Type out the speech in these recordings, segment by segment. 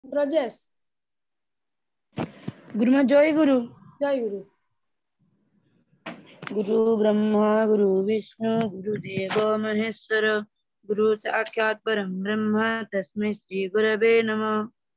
ब्रजेश गुरुमा जय गुरु। जय गुरु। गुरु ब्रह्मा गुरु विष्णु गुरुदेव महेश्वर गुरु साक्षात् परम ब्रह्म तस्मै श्री गुरवे नमः।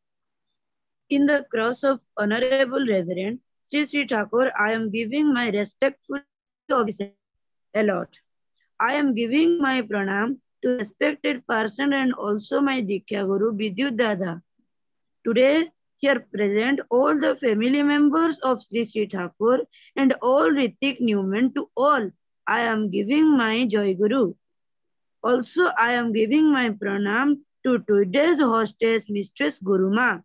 In the cross of Honorable Reverend Sri Thakur, I am giving my respectful obeisance. Allot. I am giving my pranam to respected person and also my Diksha Guru Vidyut Dada. Today, here present all the family members of Sri Thakur and all Ritik Newman, to all I am giving my Joy Guru. Also, I am giving my pranam to today's hostess, Mistress Guruma.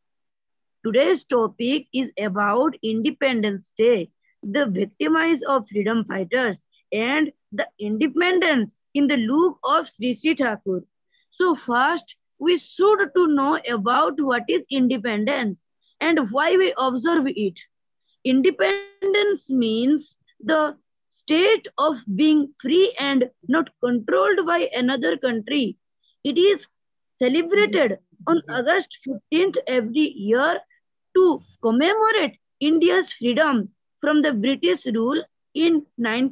Today's topic is about Independence Day, the victimized of freedom fighters, and the independence in the look of Sri Thakur. So first, we should to know about what is independence and why we observe it. Independence means the state of being free and not controlled by another country. It is celebrated on August 15th every year to commemorate India's freedom from the British rule in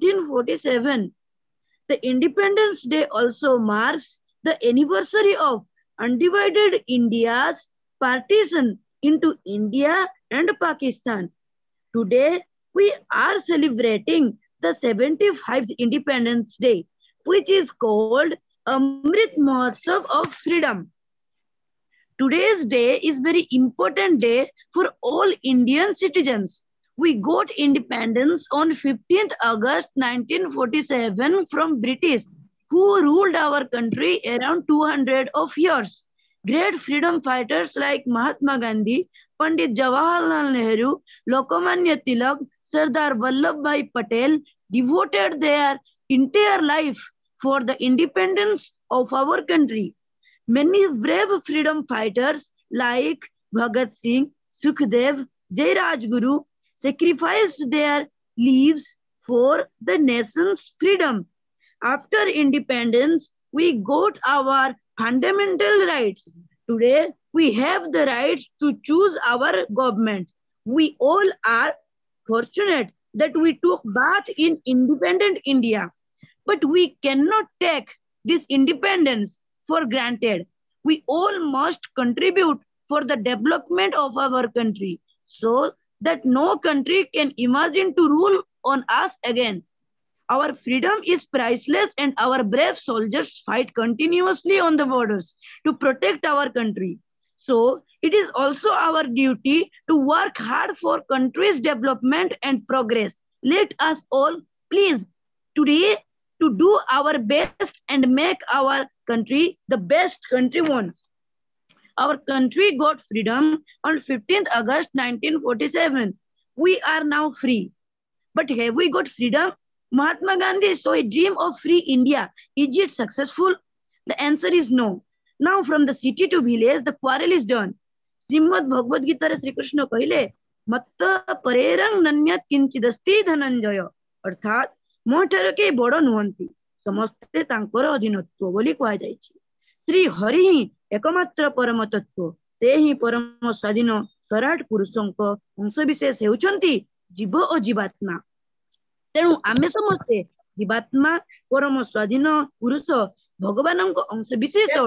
1947. The Independence Day also marks the anniversary of undivided India's partition into India and Pakistan. Today, we are celebrating the 75th Independence Day, which is called Amrit Mahotsav of Freedom. Today's day is very important day for all Indian citizens. We got independence on 15th August 1947 from British, who ruled our country around 200 of years. Great freedom fighters like Mahatma Gandhi, Pandit Jawaharlal Nehru, Lokmanya Tilak, Sardar Vallabhbhai Patel devoted their entire life for the independence of our country. Many brave freedom fighters like Bhagat Singh, Sukhdev, Jai Rajguru sacrificed their lives for the nation's freedom. After independence, we got our fundamental rights. Today, we have the right to choose our government. We all are fortunate that we took birth in independent India. But we cannot take this independence for granted. We all must contribute for the development of our country so that no country can imagine to rule on us again. Our freedom is priceless and our brave soldiers fight continuously on the borders to protect our country. So it is also our duty to work hard for country's development and progress. Let us all please today to do our best and make our country the best country one. Our country got freedom on 15th August 1947. We are now free. But have we got freedom? Mahatma Gandhi saw a dream of free India. Is it successful? The answer is no. Now from the city to village, the quarrel is done. Srimad Bhagavad Gita Sri Krishna कहले मत्त परेरंग नन्यत किंचिदस्ति धनंजय अर्थात मो ठारे के बड़ नुहंती समस्ते तांकर अधीनत्व बोली कहा जायछि। श्री हरि ही एकमात्र परम तत्व से ही परम स्वाधीन स्वराट पुरुषंक अंशविशेष हेउछंती जीव और जीवात्मा। तेणु आमे समस्ते जीवात्मा परम स्वाधीन पुरुष भगवानंक अंशविशेष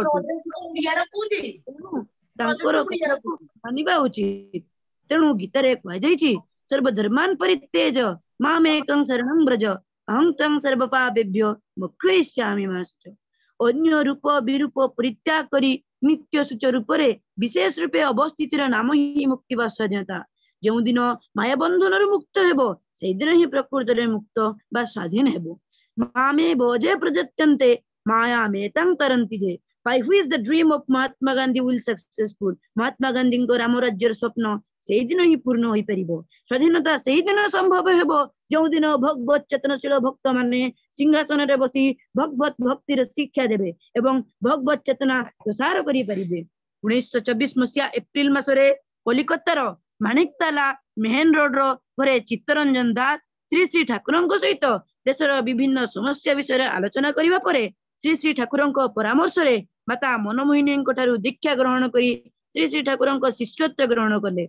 मानिबा उचित। तेणु गीतारे कहा जायछि सर्वधर्मान् परित्यज मामेकं शरणं व्रज अहं त्वं सर्वपापेभ्यो मोक्षयिष्यामि मा शुच। अन्य रूप विरूप परित्याग करी नित्य सूच रूपरे विशेष रूपे अवस्थितिर नाम ही मुक्ति वा स्वाधीनता। जो दिन माया बंधन मुक्त हेबो से दिन ही प्रकृत रे मुक्त बा स्वाधीन हेबो। मामे भोजे प्रजत्यन्ते माया मेतं तरन्ति जे। By which the dream of Mahatma Gandhi will successful. Mahatma Gandhi को राम राज्यर स्वप्न से दिन ही पूर्ण होई परिबो। स्वाधीनता से दिन संभव हेबो जो दिन भगवत चेतनशील भक्त माने सिंहासन रे बसी भगवत भक्तिर शिक्षा देबे एवं भगवत चेतना प्रसार करि परिबे। 1924 मसिया एप्रिल मासरे कलिकत्तार माणिकताला मेहन रोड रो घरे चित्तरंजन दास श्री ठाकुरंक सहित देशर विभिन्न समस्या विषय आलोचना करिबा परे श्री ठाकुरंक परामर्श रे माता मनमोहिनी ठारू दीक्षा ग्रहण करी श्री श्री ठाकुर शिष्यत्व ग्रहण कले।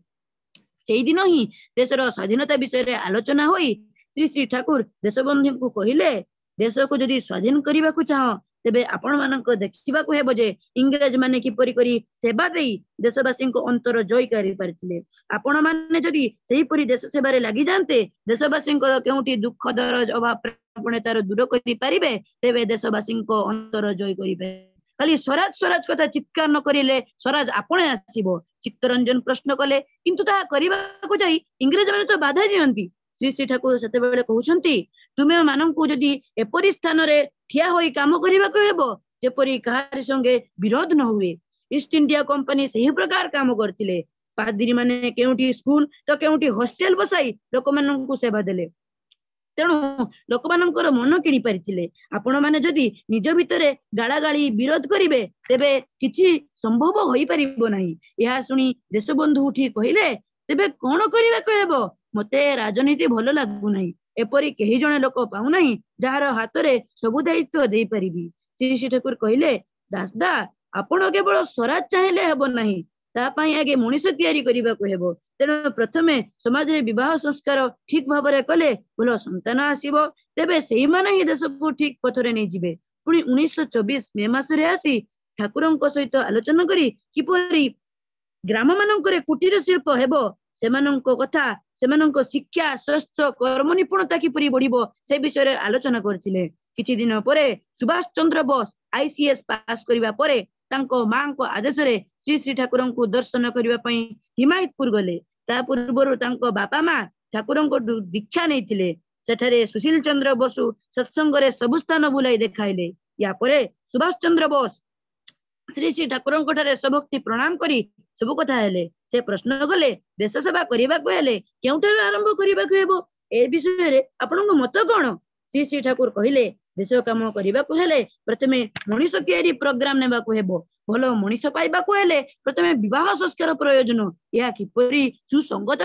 से दिन ही देशर स्वाधीनता विषय आलोचना होई श्री श्री ठाकुर देशबंधु को कहले देश को जदि स्वाधीन करने को चाह तेबे आपण मानक देखा हेब जे इंग्रेज माने किपरि करी सेवा देई देशवासी अंतर जय करि पारिथिले। आपण माने जदि सेही परि देश सेवारे लागि जानते देशवासी केउटी दुख दरज अभाव आपण तार दूर करि पारिबे तेबे देशवासी अंतर जय करिबे। खाली स्वराज स्वराज कथा चित्कार न करिले स्वराज आपणे आसीबो। चित्तरंजन प्रश्न कले किंतु ताहा करिबाकू जाई इंग्रेज माने तो बाधा दियंती। श्री श्री ठाकुर सेते बेले कहउछंती तुमे माननकू जदि एपरि स्थान रे ठिया होई काम करिबाकू हेबो जेपरि काहारी संगे विरोध न हुए। ईस्ट इंडिया कंपनी सही प्रकार काम करथिले। पादरी माने केउटी स्कूल तो केउटी हॉस्टल बसाई लोक माननकू सेवा देले। तेणु लोक मानकर मन किणी पारिथिले। आपण माने जदि निज भितरे गाला गाली विरोध करिवे तेबे किछि संभव होई परिबो नाही। यहा सुनी देशबंधु उठी कहिले तेबे कोन करिबाकू हेबो मते राजनीति भलो लागु नाही। एपरि केही जणे लोक पाउ नाही जहार हाथ रे सबु दायित्व देई परिबी। श्री श्री ठाकुर कहिले दासदा आपण केवल स्वराज चाहिले हेबो नाही ता पई आगे मनुष्य तयारी करिबाकू हेबो। तेणु प्रथमे समाज रे विवाह संस्कार ठीक भाबरे कले भलो संतान आसीबो तेबे सेही माने ही देश को ठीक पथरे नै जिवे। पुणी 1924 मे मास रे आसी ठाकुरंक सहित आलोचना करी किपरि ग्राम मानकरे कुटीर शिल्प हेबो सेमानंक कथा सेमानंक शिक्षा स्वास्थ्य कर्म निपुणता किपरि बढ़िबो से विषय रे आलोचना करथिले। किछि दिन परे सुभाष चंद्र बोस आईसीएस पास करिबा परे तांको मां को आदेश रे श्री श्री ठाकुरंकु दर्शन करिबा पई हिमायतपुर गले। ता पूर्वरु तांको बापा मां ठाकुरंको दीक्षा नैथिले। सेठारे सुशील चंद्र बसु सत्संग रे सब स्थान बुलाई देखाइले। या परे सुभाष चंद्र बोस श्री श्री ठाकुरंको ठारे सबक्ति प्रणाम करी सब कथा हेले। से प्रश्न कले देश सेवा करिबाकू हेले केउठार आरंभ करिबाकू हेबो ए विषय रे आपनको मत कोन। श्री श्री ठाकुर कहिले देश काम करिबाकू हेले प्रथमे मनुष्य तयारी प्रोग्राम नेबाकू हेबो। भलो मनुष्य पाइबाकू हेले प्रथमे विवाह संस्कार प्रयोजन या किपरि सुसंगत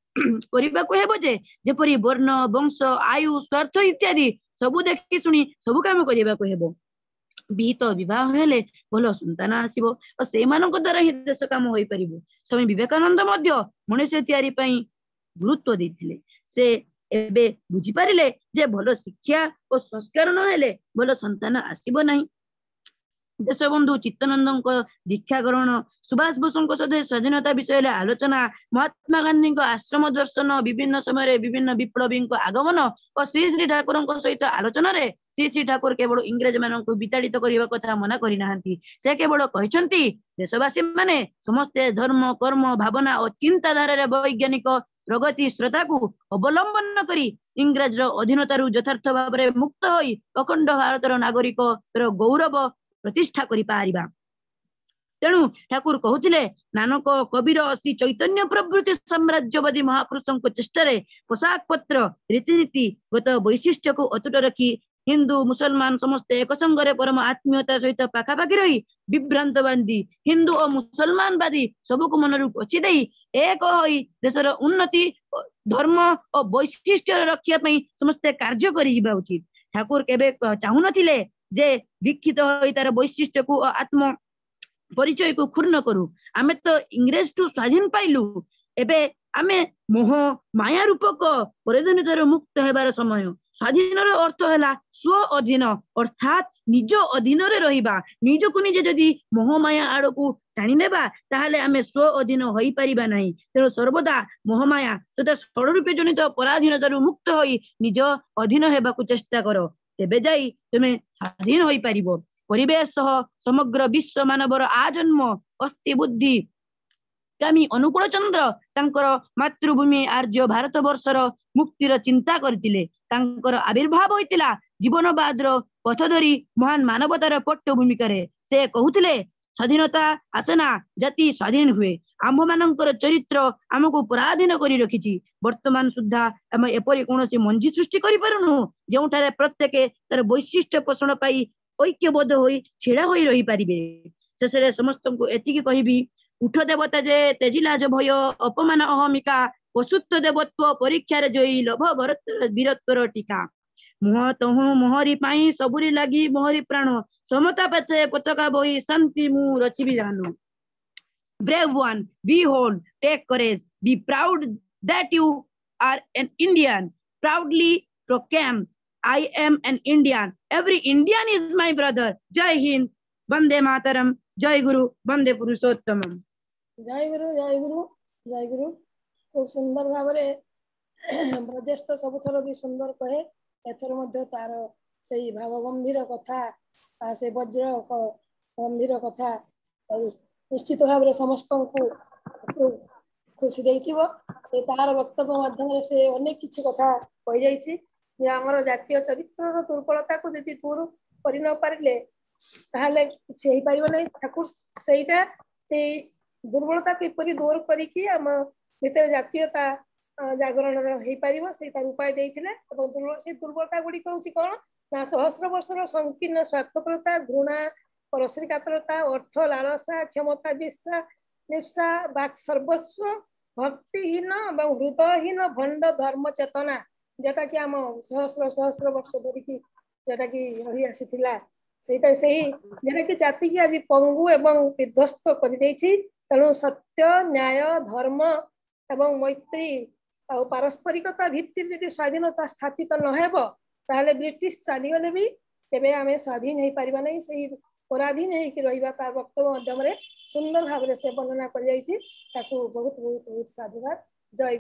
करिबाकू हेबो जे जेपरि वर्ण वंश आयु स्वार्थ इत्यादि सबु देखि सुनी सबु काम करिबाकू हेबो। विहित विवाह हेले भलो संतान आसीबो और से मानक द्वारा ही देश काम होई परिबो। स्वामी विवेकानंद मध्य मनुष्य तयारी पई गुरुत्व देथिले। से एबे बुझी पारिले जे भलो शिक्षा और संस्कार न हेले भलो संतान आसीबो नाही। देशबंधु चित्तनंद दीक्षा ग्रहण सुभाष बोसों सहित स्वाधीनता विषय आलोचना महात्मा गांधी आश्रम दर्शन विभिन्न समय विभिन्न विप्लवी आगमन और श्री श्री ठाकुर सहित आलोचना रे श्री श्री ठाकुर केवल इंग्रेज मानक विताड़ित करने कथा मना करना से केवल कहते देशवासी माने समस्ते धर्म कर्म भावना और चिंताधारा वैज्ञानिक प्रगति श्रद्धा को अवलंबन करी इंग्रेज अधीनतारू यथार्थ भाव में मुक्त होई अखंड भारतर नागरिक गौरव प्रतिष्ठा करि पारिबा। तेणु ठाकुर कहते नानक कबीर श्री चैतन्य प्रभृति साम्राज्यवादी महापुरुषों चेष्टा पोशाक पत्र रीतिनीति गत वैशिष्ट्य को अतुट रखी हिंदू मुसलमान समस्ते एक संगरे परम आत्मीयता सहित पाखापाखि रही विभ्रांत बांधी हिंदू और मुसलमानवादी सबको मनरू पची दे एक होई देशर उन्नति धर्म और वैशिष्ट्य रखिया पई समस्ते कार्य करि जिबा उचित। ठाकुर केबे चाहू नथिले जे दीक्षित होई तार वैशिष्ट्य को आत्म परिचय को क्षुण्ण करू। आमे तो इंग्रेज टू स्वाधीन पाइलु एबे आमे मोह माया रूपक परिधनितार मुक्त हेबार समय। स्वाधीन अर्थ है स्व अधीन अर्थात निज अधीन रहिबा निज को निजे जदि मोह माया आड़ को टाणी नेबा ताहले आमे स्व अधीन होई परिबा नाही। तेणु सर्वदा मोह माया तथा षडरूपे जनित पराधीनतारू मुक्त होई निज अधीन हेबाकू चेष्टा करो तेबे जाई तुमे स्वाधीन होई परिबो। परिवेश सह समग्र विश्व मानवर आजन्म अस्थि बुद्धि कामी अनुकूल चंद्र तांकर मातृभूमि आर्य भारत वर्षर मुक्तिर चिंता करथिले। तांकर आविर्भाव होइतिला जीवनवाद पथ धरी महान मानवतार पट्टभूमि करे। से कहूतिले स्वाधीनता आसना जाति स्वाधीन हुए। आम मानकर चरित्र आमको पराधीन करी रखिछि। वर्तमान सुद्धा आम एपरि कोनोसी मंजी सृष्टि करि पारुनु जेउठारे प्रत्येक तार वैशिष्ट्य पोषण पाई ऐक्यबद्ध होई छिड़ा होई रही पारिबे। शेषरे समस्तको एतिकी कहिबी उठ देवता जे तेजिलाज भय अपमान अहमिका पशुत्व देवत्व परीक्षा जोई लोभ वीरत्वर टीका मुह तहु मोहरी पाई सबुरी लगी मोहरी प्राण समता पथे पताका बही शांति मु रचिबी जानु। brave one, behold, take courage, be proud that you are an Indian. Proudly proclaim, I am an Indian. Every Indian is my brother. Jai Hind, Vande Mataram, Jai Guru, Vande Purushottamam. जय गुरु जय गुरु जय गुरु खूब सुंदर भाव ब्रजेश सबुथर भी सुंदर कहे एथर तार से भाव गंभीर कथा से वज्र गंभीर कथा निश्चित भाव समस्त को खुशी देथिबो तार वक्तव्य माध्यम से अनेक किछि कथा कहि जाइछि जे हमर जातीय चरित्र दुर्बलता को यदि दूर करि न पारिले ताहले किछि हेइ परिबो नै ठाकुर सेइटा से दुर्बलता किपरि दूर करिकि हम भितर जातीयता जागरण हो पार से उपाय देते से दुर्बलता गुड़ी हूँ कौन ना सहस्र वर्षर संकीर्ण स्वार्थपरता घृणा परश्री कातरता अर्थ लालसा क्षमता निप्सा बाक सर्वस्व भक्तिहीन हृदयहीन भंड धर्म चेतना जोटा कि आम सहस्र सहस्र वर्ष धरिकी जोटा कि रही आसी सेटा से जोटा कि जाति की आज पंगु एवं विध्वस्त कर तेणु सत्य न्याय धर्म एवं मैत्री और पारस्परिकता भित्ति यदि स्वाधीनता स्थापित नहेब ताहले ब्रिटिश चलीगले भी तेबे आमे स्वाधीन हो पारिबा नहीं से पराधीन होकर रहिबा तार वक्तव्य माध्यम सुंदर भाव से वर्णना कर बहुत बहुत बहुत साधुवाद। जय